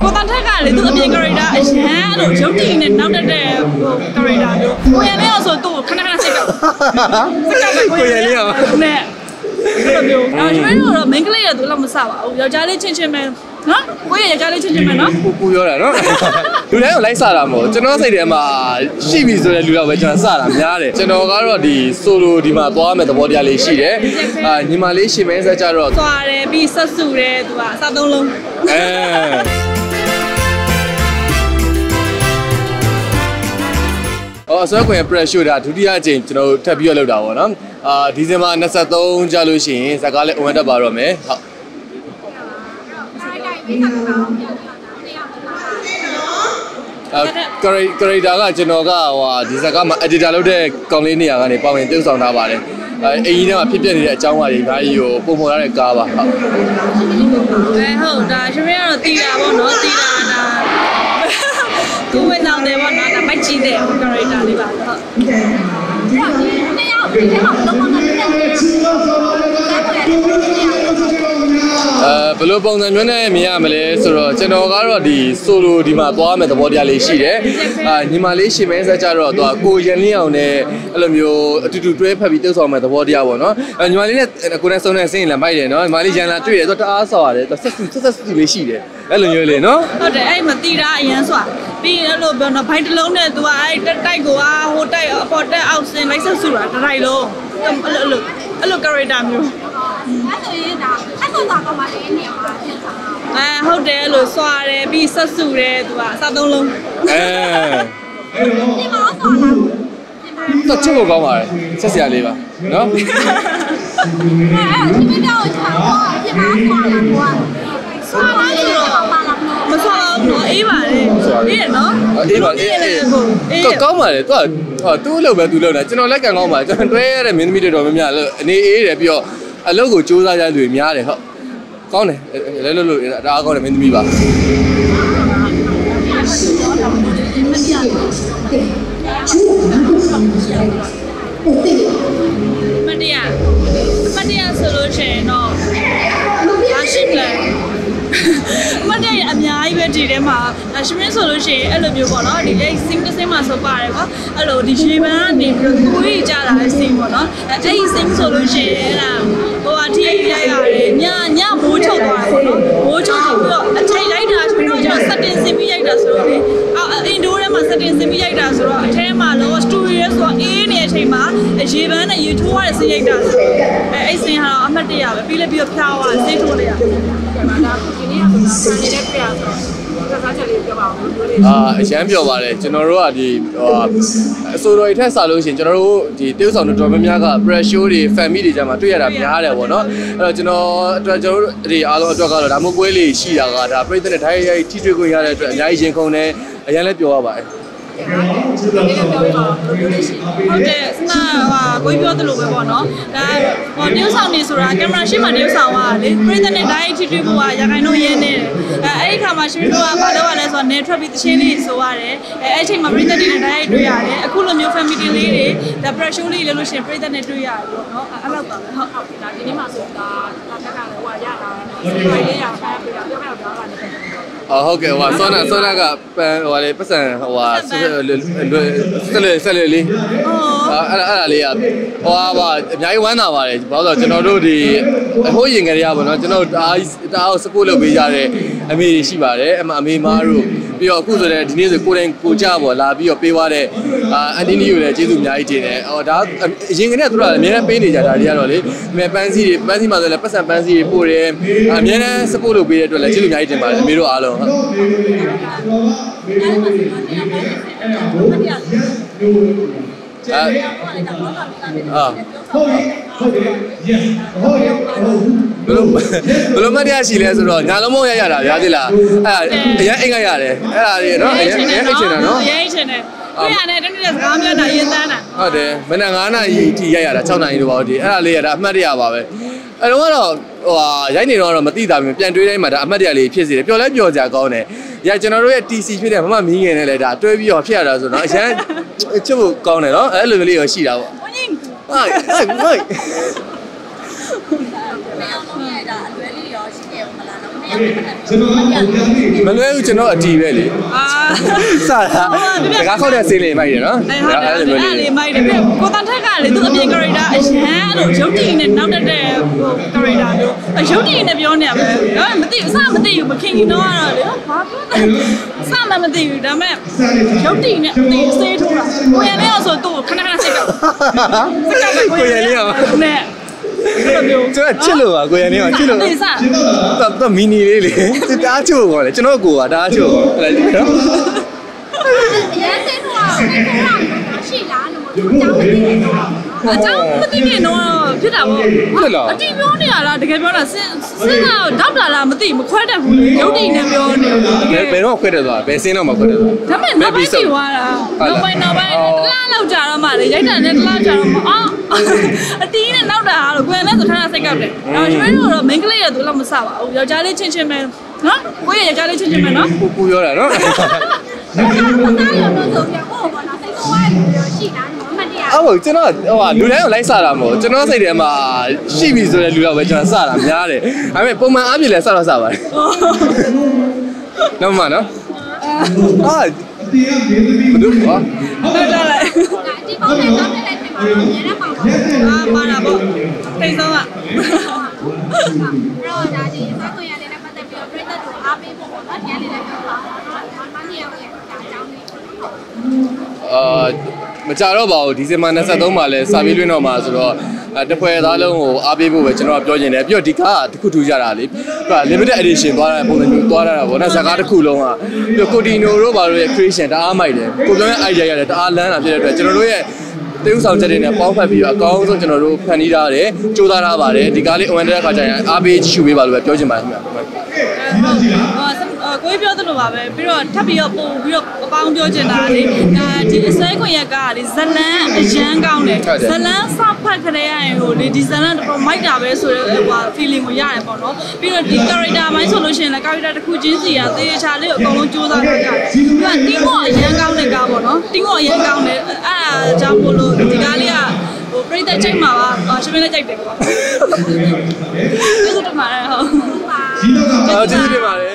ကိုတန်းထက်ကလေသူအပြင် character အရန်အဲ့လိုရုပ်တည်နဲ့နောက်တက်တဲ့ဟို character မျိုးကိုရလေးအောင်ဆိုသူ့ခဏစိတ်ကောက်ကိုရလေးအောင်နဲ့အဲ့လိုမျိုးကျွန်တော်တို့ main ကလေးရသူလောက်မစပါဘူးယောက်ျားလေးချင်းချင်းပဲနော်ကိုရယောက်ျားလေးချင်းချင်းပဲနော်ကိုပြောတာနော်လူတိုင်းကိုလိုက်စတာမဟုတ်ကျွန်တော်စိတ်ထဲမှာရှိပြီဆိုတဲ့လူတော့ပဲကျွန်တော်စတာများတယ်ကျွန်တော်ကတော့ဒီ solo ဒီမှာသွားမယ်သဘောတရားလေးရှိတယ်ညီမလေးရှင်မဲဆက်ကြတော့သွားတယ်ပြီးဆက်စုတယ်သူကအစားသုံးလုံးဆွဲခွင့် pressure ဒါဒုတိယအကြိမ်ကျွန်တော်ထပ်ပြီးတော့လုပ်တာပေါ့နော်ဒီဇင်ဘာ23ကြာလို့ရှိရင်ဇာတ်ကားလေးဝင်တက်ပါတော့မယ်ဟုတ်character ကကျွန်တော်ကဟိုဒီဇာတ်ကားမှာ editor လုပ်တဲ့ကောင်လေးနေရာကနေပါဝင်ပြုဆောင်ထားပါတယ်အင်ကြီးထဲမှာဖြစ်ပျက်နေတဲ့အကြောင်းအရာတွေဒါကြီးကိုပုံဖော်ရတဲ့ကားပါဟုတ်ဟုတ်ဒါရှင်မကတော့တီးတာပေါ့နော်တီးတာဒါသူ့ဝင်ဆောင်တယ်ပေါ့နော်ဒါမိုက်ကြီးတဲ့ character လေးပါဟုတ်နှစ်ယောက်ဒီထဲမှာဘယ်လိုပုံစံနဲ့ဘယ်လိုပုံစံမျိုးနဲ့မြင်ရမလဲဆိုတော့ကျွန်တော်ကတော့ဒီ solo ဒီမှာသွားမယ်သဘောတရားလေးရှိတယ်ညီမလေးရှင်မဲဆက်ကြတော့သူကကိုရန်လင်းအောင်နဲ့အဲ့လိုမျိုးအတူတူတွဲဖက်ပြီးတုပ်ဆောင်မယ်သဘောတရားပေါ့နော်ညီမလေးနဲ့ကိုယ်နဲ့ဆုံးတဲ့ဆင်းရင်လည်းမိုက်တယ်နော်ညီမလေးရန်လာတွေ့တယ်သူတအားဆော်ရတယ်သူဆက်စုလေးရှိတယ်အဲ့လိုမျိုးလေနော်ဟုတ်တယ်အဲ့မတီတာအရန်စွာပြီးအဲ့လိုပြောတော့ဘိုက်တစ်လုံးနဲ့သူကအဲ့တိုက်ကိုဟိုတိုက်အပေါ်တက်အောက်ဆင်းလိုက်ဆက်စုတာတစ်တိုက်လုံးအဲ့လို character မျိုးအဲ့ဆိုရင်ဒါအဲ့ဆိုတော့ကမှလည်းနေမှာဖြစ်တာဟုတ်တယ်အဲ့လိုစွာတယ်ပြီးဆက်စုတယ်သူကအစားသုံးလုံးဒီမှာဆော်လာတော့ချစ်ဖို့ကောင်းပါတယ်ဆက်စရာလေးပါနော်အဲ့ဒီတော့ချာတော့ဒီမှာဆော်လာကွာဆော်လာလေးတော့ပါလာမဆော်တော့အေးပါလေအေးရနော်အေးပါအေးကောင်းပါလေသူ့အလုပ်ပဲသူလုပ်တာကျွန်တော်လက်ကန်ကောင်းပါကျွန်တော်တွဲရတဲ့မင်းသမီးတွေတော်များများအနေအေးတယ်ပြီးတော့အလုပ်ကိုစူးစမ်းကြလူများတယ်ဟုတ်ကောင်းတယ်လဲလို့ဒါအားကောင်းတယ်မင်းသမီးပါမတရားဆိုလို့ရှိရင်တော့ရှိတယ်မတရားအများကြီးပဲဒီထဲမှာရှမင်းဆိုလို့ရှိရင်အဲ့လိုမျိုးပေါ့နော်ဒီလေး sing တစ်စင်းမှာဆိုပါတယ်ကွာအဲ့လိုဒီရေပန်းကနေပြီးတော့ကိုကြီးကြားလာတဲ့ sing ပေါ့နော်အဲ့ဒီ sing ဆိုလို့ရှိရင်အဲ့ဒါဟိုအထီးရိုက်ရတယ်ညမိုးချုပ်သွားတယ်ပေါ့နော်မိုးချုပ်ပြီးတော့အထိုင်လိုက်တာဆိုတော့ကျွန်တော် setting ဆင်ပြီးရိုက်တာဆိုတော့လေအင်ဒိုထဲမှာ setting ဆင်ပြီးရိုက်တာဆိုတော့အထဲမှာလော story ရဲဆိုတော့အေးနေတဲ့အချိန်မှာရေပန်းနဲ့ရေထိုးရတဲ့ဆင်ရိုက်တာဆိုအဲ့ဆင်ဟာတော့အမှတ်တရပဲပြီးလည်းပြီးတော့ဖျားသွားစိတ်ထိုးလိုက်ရတယ်ဒါဒီနေ့ကဆိုတာနေတဲ့ပြရဆိုတော့စားချက်လေးပြောပါဦးအရန်ပြောပါတယ်ကျွန်တော်တို့ကဒီအစိုးရထက်စားလို့ရှိရင်ကျွန်တော်တို့ဒီတရုတ်ဆောင်တော်များများက pressure တွေ family တွေကြမှာတွေ့ရတာများတယ်ပေါ့နော်အဲ့တော့ကျွန်တော်တို့ဒီအားလုံးအတွက်ကတော့ဒါမျိုးပွဲလေးရှိတာကဒါပြည်သက်နဲ့တိုင်းရိုက်ထိတွေ့ခွင့်ရတဲ့အတွက်အများကြီးရင်ခုန်တယ်အရန်လည်းပြောရပါတယ်ဟုတ်တယ်စနာကိုပြောသလိုပဲပေါ့နော်ဒါဟို뉴스ဆောင်နေဆိုတာကင်မရာရှေ့မှာ뉴스ဆောင်ကလေပြည်သက်နဲ့တိုင်းထိတွေ့ဖို့ကရခိုင်တော့ရင်းနေတယ်အဲ့ဒီခါမှာရှင်တို့ကဘာလုပ်ရလဲဆိုတော့နေထွက်ပြီးတချင်းလေးဆိုရတယ်အဲ့အချိန်မှာပြည်သက်တွေနဲ့တိုင်းတွေ့ရတယ်အခုလိုမျိုး family လေးတွေဒါ pressure လေးလို့ရှိရင်ပြည်သက်နဲ့တွေ့ရတယ်ပေါ့နော်အဲ့လောက်ပါပဲဟုတ်ဒါဒီနေ့မှဆိုတာတက်ကလည်းဟိုရတာပဲလေးရဖမ်းပြတာပြောပြတော့တာလည်းဟုတ်ကဲ့ဟိုဆောနာကဟိုလေပတ်စံဟိုဆက်လေလေးအဲ့ဒါလေးကဟိုပါအများကြီးဝမ်းသာပါတယ်ဘာလို့လဲကျွန်တော်တို့ဒီအဟိုးရင်ကလေးရပါတော့ကျွန်တော်ဒါအား support လုပ်ပေးကြတဲ့အမေရှိပါတယ်အမေမားတို့ပြီးတော့အခုဆိုတဲ့ဒီနေ့ဆိုကိုယ်တိုင်ကိုကြပေါ့လာပြီးတော့ပေးသွားတဲ့အန်တီနီကိုလည်းကျေးဇူးအများကြီးတင်တယ်ဟောဒါအရင်ကတည်းကသူတို့ကအများနဲ့ပေးနေကြတာတွေကတော့လေအမေပန်းစီမှာဆိုလည်းပတ်စံပန်းစီပို့တယ်အများနဲ့ support လုပ်ပေးတဲ့အတွက်လည်းကျေးဇူးအများကြီးတင်ပါတယ်အမေတို့အားလုံးဟုတ်ဘယ်လိုမတရားရှိလဲဆိုတော့ညာလုံးမရတာဗျာသိလားအဲ့အရင်အိတ်ကရတယ်အဲ့ဒါတွေနော်အရင်အိတ်ချင်တာနော်အရင်အိတ်ချင်တယ်ကိုရနဲ့တနေ့စကားပြောတာရင်တန်းတာဟုတ်တယ်မနက်9နာရီထိရိုက်ရတာ6နာရီလို့ပါဒီအဲ့ဒါလေးရတာအမှတ်တရပါပဲအဲ့တော့ကတော့ဟိုရိုက်နေတော့မသိတာမျိုးပြန်တွေးတိုင်းမှာဒါအမှတ်တရလေးဖြစ်စေတယ်ပျော်လဲပျော်ကြကောင်းတယ်ရကျွန်တော်တို့ရဲ့ TC ဖြစ်တဲ့မမမီးငယ်နဲ့လည်းဒါတွဲပြီးတော့ဖြစ်ရတာဆိုတော့အရန်ချစ်ဖို့ကောင်းတယ်နော်အဲ့လိုလေးရောရှိတာပေါ့ဟုတ်မလွဲဘူးကျွန်တော်အတီးပဲလေစတာတကားခောက်တဲ့ဆေးလေးမိုက်တယ်နော်အဲ့လေးမိုက်တယ်ပြီးကိုတန်ထက်ကလေသူအပြင် character အရန်အဲ့လိုရုပ်တည်နဲ့နောက်တက်တဲ့ဟို character မျိုးရုပ်တည်နဲ့ပြောနေရပဲဒါပေမဲ့မသိဘူးမသိဘူးမခင်ခင်တော့ကတော့လေဘာပြောလဲမသိဘူးဒါပေမဲ့ရုပ်တည်နဲ့ဆေးထိုးတာကိုရလေးအောင်ဆိုသူ့ခဏစိတ်ကောကိုရလေးအောင်နဲ့ကျွန်တော်ချစ်လို့ပါကိုရနေအောင်ချစ်လို့တော့မီနီလေးလေတအားချို့ခေါ်လေကျွန်တော်ကိုကတအားချို့ခေါ်တယ်နော်ရန်တဲ့တော့ရှိလားလို့အကြောင်းမသိနေတော့ဖြစ်တာပေါ့အတိပြောနေရလားတကယ်ပြောတာစဉ်းစားတော့ဒေါက်တာလားမသိမခွဲတတ်ဘူးရုပ်တည်နေပြောနေဘယ်တော့ခွဲတယ်ဆိုတာဘယ်စင်းတော့မခွဲတယ်ဆိုတာဒါပေမဲ့နောက်ပိုင်းသိသွားတာနောက်ပိုင်းတလားလောက်ကြာတော့မှလေရိုက်တာနဲ့တလားကြာတော့မှအတီးနဲ့နောက်တာလို့ကိုယ်နဲ့ဆိုခဏစိတ်ကောက်တယ်ဒါပေမဲ့တို့တော့ main ကလေးရသူတော့မဆပါဘူးယောက်ျားလေးချင်းပဲနော်ကိုယ့်ရဲ့ယောက်ျားလေးချင်းပဲနော်ကိုပြောတာနော်ဘာသာရောတော့ဆိုပြဟောပါလားစိတ်ကောဝါးလို့ရှိလားမမတရားဟုတ်ကျွန်တော်လူတိုင်းကိုလိုက်စားတာမဟုတ်ကျွန်တော်စိတ်ထဲမှာရှိပြီဆိုတဲ့လူတော့ပဲကျွန်တော်စားတာများတယ်ဒါပေမဲ့ပုံမှန်အားဖြင့်လည်းစားတော့စားပါတယ်နော်မနော်ဘယ်လိုပါလာလိုက်ဒီပေါင်းနဲ့တော့လည်းထင်ပါတော့ရဲပါတော့ပါတာပေါ့တိတ်ဆုံးอ่ะတော့ဒါဒီအစားခွင့်ရလေးနဲ့ပတ်သက်ပြီးတော့ပြည်သက်တို့အားပေးဖို့ပေါ့နော်တရားလေးလည်းပြောပါတော့နော်မမကြီးရဲ့ဒါအကြောင်းလေးမကြတော့ပါဘူးဒီဇင်ဘာ23မှာလဲစာပြေးလွှင့်တော့မှာဆိုတော့တပွဲသားလုံးကိုအားပေးဖို့ပဲကျွန်တော်ပြောချင်တယ်ပြီးတော့ဒီကားကတခုထူးကြတာလေlimited edition သွားတဲ့ပုံစံမျိုးသွားတာပေါ့နော်ဇာကားတစ်ခုလုံးကပြီးတော့ကိုတီနိုတို့ဘာလို့ရဲ့ creation တအားမိုက်တယ်ကိုပြောရဲ့ idea ရတယ်တအားလန်းတာဖြစ်တဲ့အတွက်ကျွန်တော်တို့ရဲ့တေးဥဆောင်ချက်တွေနဲ့ပေါင်းဖက်ပြီးတော့အကောင်းဆုံးကျွန်တော်တို့ဖန်တီးထားတယ်စူးစမ်းထားပါတယ်ဒီကားလေးအဝင်တဲ့အခါကျရင်အားပေးကြည့်ရှုပေးပါလို့ပဲပြောချင်ပါတယ်ခင်ဗျာကိုပြောသလိုပါပဲပြီးတော့ထပ်ပြီးတော့ပို့ပြီးတော့အပေါင်းပြောချင်တာလေဒါဒီအစဲခွင့်ရက်ကလေဇလန်းအရန်ကောင်းတယ်ဇလန်းစဖတ်ခရဲရရင်ဟိုလေဒီဇလန်းတော့မိုက်တာပဲဆိုတော့ဟို feeling ကိုရတယ်ပေါ့နော်ပြီးတော့ဒီ character ပိုင်းဆိုလို့ရှိရင်လည်း character တစ်ခုချင်းစီကသေချာလေးကိုအကုန်လုံးစူးစမ်းထားကြတယ်ပြီးတော့တင်းမော့အရန်ကောင်းတဲ့ကားပေါ့နော်တင်းမော့အရန်ကောင်းတယ်အဲ့ဒါကြောင့်မို့လို့ဒီကားလေးကဟိုပြိတ္တချိန်မှာပါရှင်မင်းလည်းကြိုက်တယ်ကွာကျေးဇူးတင်ပါတယ်ဟုတ်ကျေးဇူးတင်ပါတယ်